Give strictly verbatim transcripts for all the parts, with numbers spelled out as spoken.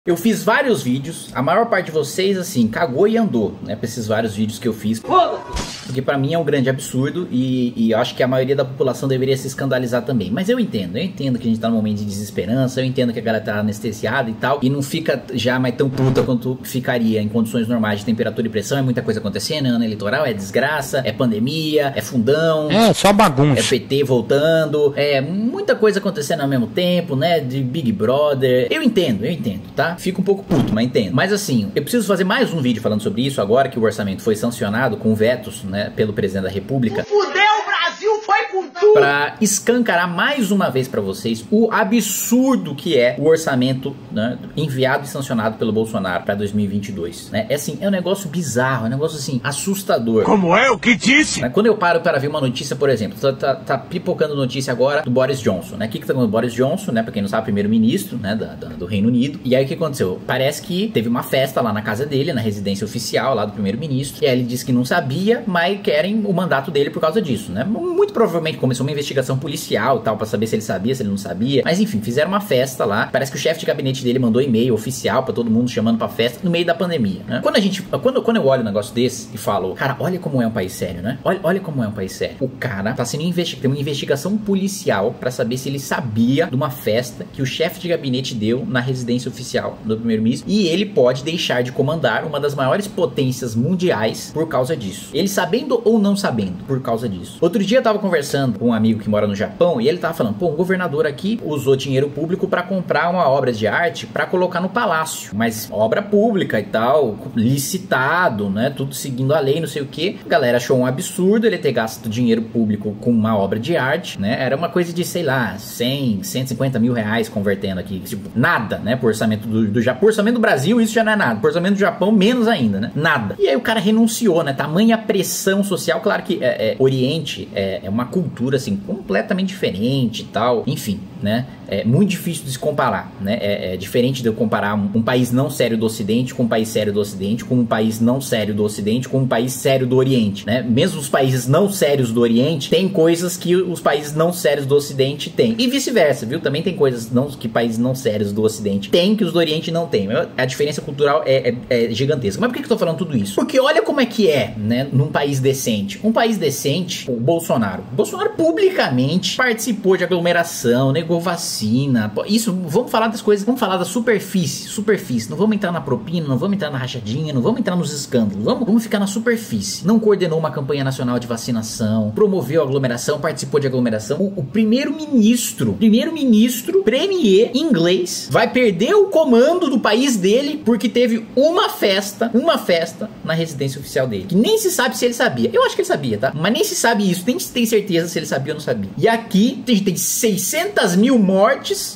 Eu fiz vários vídeos, a maior parte de vocês, assim, cagou e andou, né, pra esses vários vídeos que eu fiz. Porque pra mim é um grande absurdo e, e eu acho que a maioria da população deveria se escandalizar também. Mas eu entendo, eu entendo que a gente tá num momento de desesperança, eu entendo que a galera tá anestesiada e tal, e não fica já mais tão puta quanto ficaria em condições normais de temperatura e pressão. É muita coisa acontecendo, é ano eleitoral, é desgraça, é pandemia, é fundão. É, só bagunça. É P T voltando, é muita coisa acontecendo ao mesmo tempo, né, de Big Brother. Eu entendo, eu entendo, tá? Fico um pouco puto, mas entendo. Mas assim, eu preciso fazer mais um vídeo falando sobre isso agora que o orçamento foi sancionado com vetos, né, pelo presidente da República. Fudeu, o Brasil foi com tudo! Pra escancarar mais uma vez pra vocês o absurdo que é o orçamento, né, enviado e sancionado pelo Bolsonaro pra dois mil e vinte e dois, né? É assim, é um negócio bizarro, é um negócio assim, assustador. Como é o que disse? Quando eu paro para ver uma notícia, por exemplo, tá, tá, tá pipocando notícia agora do Boris Johnson, né? O que que tá com o Boris Johnson, né? Pra quem não sabe, primeiro-ministro, né, da, da, do Reino Unido. E aí o que aconteceu? Parece que teve uma festa lá na casa dele, na residência oficial lá do primeiro-ministro. E aí ele disse que não sabia, mas querem o mandato dele por causa disso, né? Muito provavelmente começou uma investigação policial e tal, pra saber se ele sabia, se ele não sabia. Mas enfim, fizeram uma festa lá. Parece que o chefe de gabinete dele mandou e-mail oficial pra todo mundo chamando pra festa no meio da pandemia, né? Quando a gente, quando, quando eu olho um negócio desse e falo, cara, olha como é um país sério, né? Olha, olha como é um país sério. O cara tá sendo investigado, tem uma investigação policial pra saber se ele sabia de uma festa que o chefe de gabinete deu na residência oficial do primeiro-ministro, e ele pode deixar de comandar uma das maiores potências mundiais por causa disso. Ele sabendo ou não sabendo por causa disso. Outro dia eu tava conversando com um amigo que mora no Japão e ele tava falando, pô, o governador aqui usou dinheiro público pra comprar uma obra de arte pra colocar no palácio, mas obra pública e tal, licitado, né, tudo seguindo a lei, não sei o que. A galera achou um absurdo ele ter gasto dinheiro público com uma obra de arte, né, era uma coisa de, sei lá, cem, cento e cinquenta mil reais convertendo aqui, tipo, nada, né, por orçamento do, do Japão, por orçamento do Brasil isso já não é nada, por orçamento do Japão menos ainda, né, nada. E aí o cara renunciou, né, tamanha pressão social, claro que é, é, Oriente é, é uma cultura, assim, completamente diferente e tal, enfim, né, é muito difícil de se comparar, né, é, é diferente de eu comparar um, um país não sério do Ocidente com um país sério do Ocidente, com um país não sério do Ocidente com um país sério do Oriente, né, mesmo os países não sérios do Oriente tem coisas que os países não sérios do Ocidente têm, e vice-versa, viu, também tem coisas não, que países não sérios do Ocidente tem que os do Oriente não tem. A diferença cultural é, é, é gigantesca. Mas por que, que eu tô falando tudo isso? Porque olha como é que é, né, num país decente. Um país decente, o Bolsonaro. O Bolsonaro publicamente participou de aglomeração, negou vacina. Isso, vamos falar das coisas, vamos falar da superfície, superfície. Não vamos entrar na propina, não vamos entrar na rachadinha, não vamos entrar nos escândalos. Vamos, vamos ficar na superfície. Não coordenou uma campanha nacional de vacinação, promoveu aglomeração, participou de aglomeração. O, o primeiro-ministro, primeiro-ministro, premier inglês, vai perder o comando do país dele porque teve uma festa, uma festa na residência oficial dele, que nem se sabe se ele sabia. Eu acho que ele sabia, tá? Mas nem se sabe isso, nem se tem certeza se ele sabia ou não sabia. E aqui a gente tem seiscentas mil mortes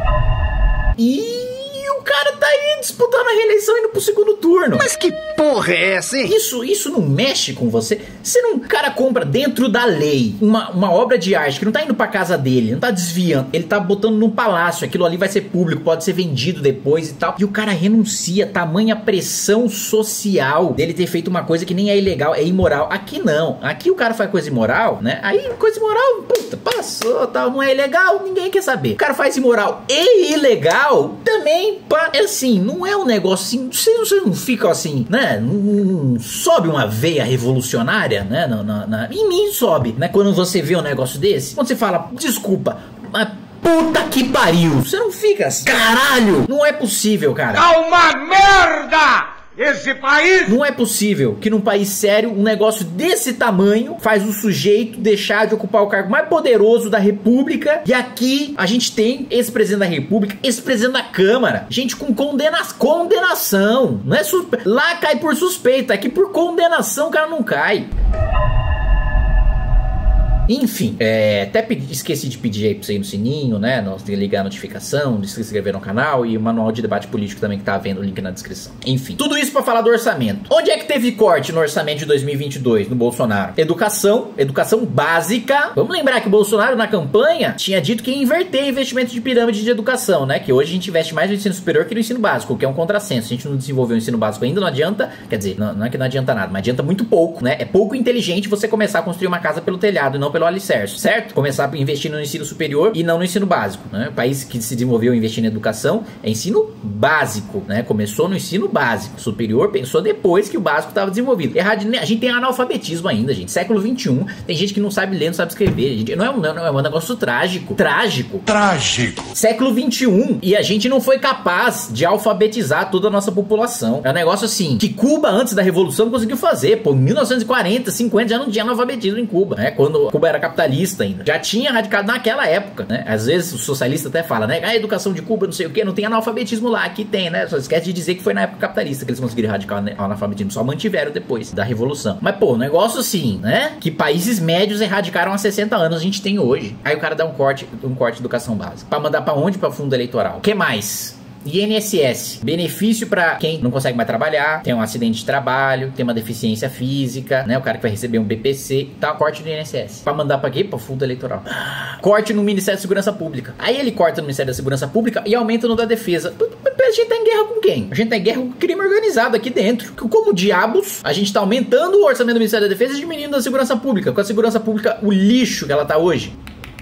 e o cara tá aí disputando a reeleição indo pro segundo turno. Mas que porra é essa, hein? Isso, isso não mexe com você? Se não, o cara compra dentro da lei uma, uma obra de arte que não tá indo pra casa dele, não tá desviando, ele tá botando num palácio, aquilo ali vai ser público, pode ser vendido depois e tal, e o cara renuncia, tamanha pressão social dele ter feito uma coisa que nem é ilegal, é imoral. Aqui não, aqui o cara faz coisa imoral, né? Aí coisa imoral, puta, passou, tal, não é ilegal, ninguém quer saber. O cara faz imoral e ilegal também, pá, é assim, não é um negócio assim, vocês, vocês não ficam assim, né? Não, não sobe uma veia revolucionária, né? Na, na, na, em mim sobe, né? Quando você vê um negócio desse, quando você fala, desculpa, mas puta que pariu, você não fica assim, caralho, não é possível, cara. É uma merda! Esse país... Não é possível que num país sério um negócio desse tamanho faz o sujeito deixar de ocupar o cargo mais poderoso da república, e aqui a gente tem esse presidente da república, esse presidente da câmara, gente com condena condenação, não é suspe... lá cai por suspeita, aqui por condenação o cara não cai. Enfim, é, até pedi, esqueci de pedir aí pra você ir no sininho, né, de ligar a notificação, de se inscrever no canal e o manual de debate político também que tá vendo o link na descrição. Enfim, tudo isso pra falar do orçamento. Onde é que teve corte no orçamento de dois mil e vinte e dois, no Bolsonaro? Educação, educação básica. Vamos lembrar que o Bolsonaro na campanha tinha dito que ia inverter investimento de pirâmide de educação, né, que hoje a gente investe mais no ensino superior que no ensino básico, o que é um contrassenso. Se a gente não desenvolver o ensino básico ainda, não adianta, quer dizer, não, não é que não adianta nada, mas adianta muito pouco, né, é pouco inteligente você começar a construir uma casa pelo telhado e não pela pelo alicerce, certo? Começar a investir no ensino superior e não no ensino básico, né? O país que se desenvolveu investindo em educação é ensino básico, né? Começou no ensino básico, superior pensou depois que o básico estava desenvolvido. Errado, a gente tem analfabetismo ainda, gente. Século vinte e um, tem gente que não sabe ler, não sabe escrever, gente. Não é um, não é um negócio trágico, trágico. Trágico. Século vinte e um e a gente não foi capaz de alfabetizar toda a nossa população. É um negócio assim, que Cuba antes da Revolução conseguiu fazer, pô, em mil novecentos e quarenta, cinquenta já não tinha analfabetismo em Cuba, né? Quando Cuba era capitalista ainda. Já tinha radicado naquela época, né? Às vezes o socialista até fala, né? A educação de Cuba, não sei o que, não tem analfabetismo lá, aqui tem, né? Só esquece de dizer que foi na época capitalista que eles conseguiram erradicar o analfabetismo, só mantiveram depois da Revolução. Mas, pô, negócio assim, né? Que países médios erradicaram há sessenta anos, a gente tem hoje. Aí o cara dá um corte, um corte de educação básica. Pra mandar pra onde? Pra fundo eleitoral. O que mais? I N S S, benefício pra quem não consegue mais trabalhar, tem um acidente de trabalho, tem uma deficiência física, né? O cara que vai receber um B P C, tá? Corte do I N S S. Pra mandar pra quê? Pra fundo eleitoral. Corte no Ministério da Segurança Pública. Aí ele corta no Ministério da Segurança Pública e aumenta no da Defesa. A gente tá em guerra com quem? A gente tá em guerra com o crime organizado aqui dentro. Como diabos, a gente tá aumentando o orçamento do Ministério da Defesa e diminuindo da Segurança Pública. Com a Segurança Pública, o lixo que ela tá hoje.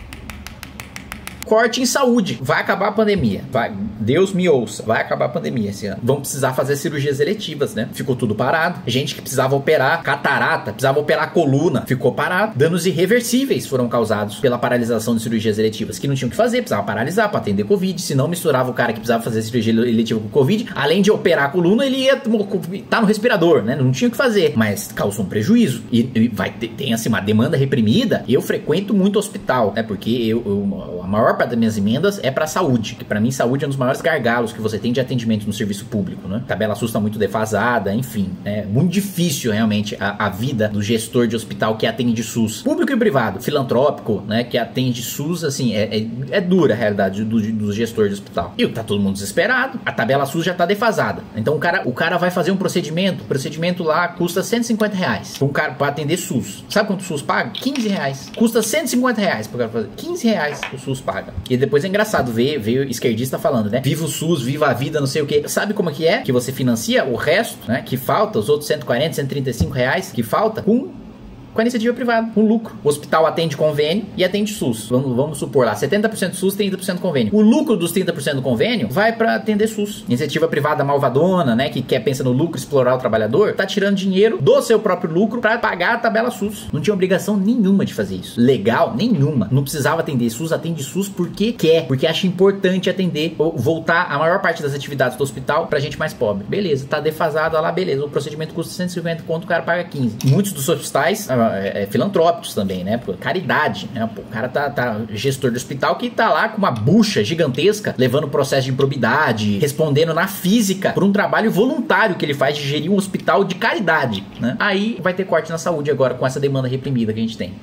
Corte em saúde. Vai acabar a pandemia. Vai. Deus me ouça. Vai acabar a pandemia esse ano. Vão precisar fazer cirurgias eletivas, né? Ficou tudo parado. Gente que precisava operar catarata, precisava operar coluna, ficou parado. Danos irreversíveis foram causados pela paralisação de cirurgias eletivas, que não tinham o que fazer, precisava paralisar para atender Covid. Se não misturava o cara que precisava fazer cirurgia eletiva com Covid, além de operar a coluna, ele ia estar tá no respirador, né? Não tinha o que fazer, mas causou um prejuízo. E, e vai ter, tem assim uma demanda reprimida. Eu frequento muito hospital, né? Porque eu, eu a maior parte das minhas emendas é para saúde, que para mim saúde é um dos maiores gargalos que você tem de atendimento no serviço público, né? A tabela SUS está muito defasada, enfim, é muito difícil realmente a, a vida do gestor de hospital que atende SUS, público e privado, filantrópico, né, que atende SUS, assim, é, é, é dura a realidade do, do gestor de hospital. E tá todo mundo desesperado, a tabela SUS já tá defasada, então o cara, o cara vai fazer um procedimento, o procedimento lá custa cento e cinquenta reais para um cara para atender SUS. Sabe quanto o SUS paga? quinze reais. Custa cento e cinquenta reais para o cara fazer. quinze reais o SUS paga. E depois é engraçado ver, ver o esquerdista falando, né? Viva o SUS, viva a vida, não sei o que. Sabe como é que é? Que você financia o resto, né? Que falta, os outros cento e quarenta, cento e trinta e cinco reais que falta, com com a iniciativa privada, com lucro. O hospital atende convênio e atende SUS. Vamos, vamos supor lá, setenta por cento SUS, trinta por cento convênio. O lucro dos trinta por cento do convênio vai para atender SUS. Iniciativa privada malvadona, né, que quer pensa no lucro, explorar o trabalhador, tá tirando dinheiro do seu próprio lucro para pagar a tabela SUS. Não tinha obrigação nenhuma de fazer isso. Legal? Nenhuma. Não precisava atender SUS, atende SUS porque quer, porque acha importante atender ou voltar a maior parte das atividades do hospital pra gente mais pobre. Beleza, tá defasado lá, beleza. O procedimento custa cento e cinquenta conto, o cara paga quinze. Muitos dos hospitais É, é, filantrópicos também, né? Pô, caridade, né? Pô, o cara tá, tá gestor do hospital que tá lá com uma bucha gigantesca, levando processo de improbidade, respondendo na física por um trabalho voluntário que ele faz de gerir um hospital de caridade, né? Aí vai ter corte na saúde agora com essa demanda reprimida que a gente tem.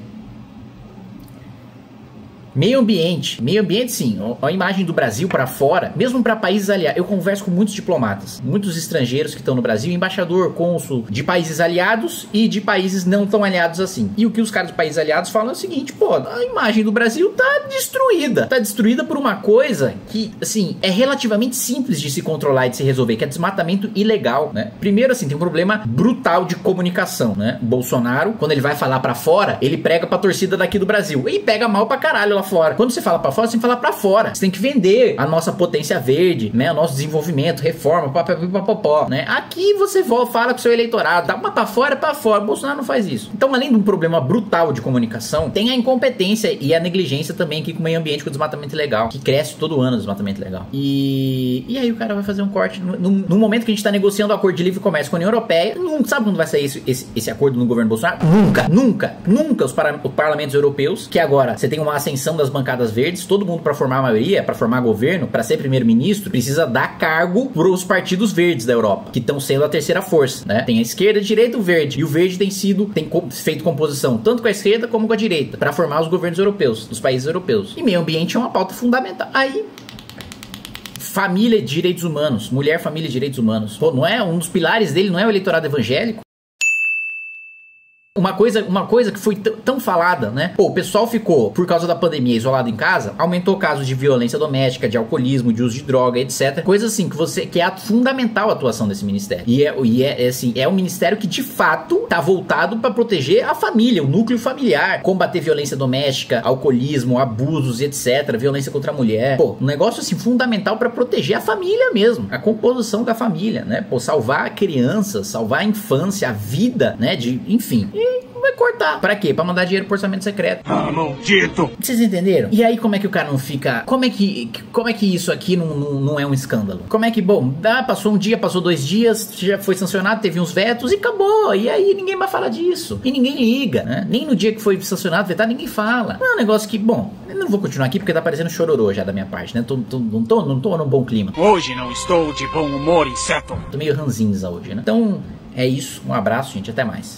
Meio ambiente, meio ambiente sim, a imagem do Brasil para fora, mesmo para países aliados. Eu converso com muitos diplomatas, muitos estrangeiros que estão no Brasil, embaixador, cônsul de países aliados e de países não tão aliados assim. E o que os caras de países aliados falam é o seguinte, pô, a imagem do Brasil tá destruída, tá destruída por uma coisa que, assim, é relativamente simples de se controlar e de se resolver, que é desmatamento ilegal, né? Primeiro, assim, tem um problema brutal de comunicação, né? Bolsonaro, quando ele vai falar para fora, ele prega pra torcida daqui do Brasil e pega mal pra caralho lá fora. Quando você fala pra fora, você tem que falar pra fora. Você tem que vender a nossa potência verde, né? O nosso desenvolvimento, reforma, papapá, né? Aqui você volta, fala com o seu eleitorado, dá uma pra fora, pra fora. Bolsonaro não faz isso. Então, além de um problema brutal de comunicação, tem a incompetência e a negligência também aqui com o meio ambiente, com o desmatamento ilegal, que cresce todo ano o desmatamento ilegal. E, e aí o cara vai fazer um corte no, no, no momento que a gente tá negociando o acordo de livre comércio com a União Europeia. Não sabe quando vai sair esse, esse, esse acordo no governo Bolsonaro? Nunca, nunca, nunca os, para, os parlamentos europeus, que agora você tem uma ascensão das bancadas verdes, todo mundo para formar a maioria, para formar governo, para ser primeiro-ministro, precisa dar cargo para os partidos verdes da Europa, que estão sendo a terceira força, né? Tem a esquerda, a direita e o verde. E o verde tem sido, tem co- feito composição tanto com a esquerda como com a direita, para formar os governos europeus, dos países europeus. E meio ambiente é uma pauta fundamental. Aí, família e direitos humanos, mulher, família e direitos humanos. Pô, não é um dos pilares dele, não é o eleitorado evangélico? Uma coisa, uma coisa que foi tão falada, né? Pô, o pessoal ficou, por causa da pandemia, isolado em casa, aumentou casos de violência doméstica, de alcoolismo, de uso de droga, etcétera. Coisa assim que você que é a fundamental a atuação desse ministério. E é, e é, é assim, é um ministério que de fato tá voltado para proteger a família, o núcleo familiar, combater violência doméstica, alcoolismo, abusos, etcétera, violência contra a mulher. Pô, um negócio assim fundamental para proteger a família mesmo, a composição da família, né? Pô, salvar a criança, salvar a infância, a vida, né? De, enfim. E vai cortar. Pra quê? Pra mandar dinheiro pro orçamento secreto. Ah, maldito! Vocês entenderam? E aí como é que o cara não fica... Como é que, como é que isso aqui não, não, não é um escândalo? Como é que, bom, dá, passou um dia, passou dois dias, já foi sancionado, teve uns vetos e acabou. E aí ninguém vai falar disso. E ninguém liga, né? Nem no dia que foi sancionado, vetado, ninguém fala. Não é um negócio que, bom, eu não vou continuar aqui porque tá parecendo chororô já da minha parte, né? Tô, tô, não, tô, não tô num bom clima. Hoje não estou de bom humor, inseto. Tô meio ranzinza hoje, né? Então, é isso. Um abraço, gente. Até mais.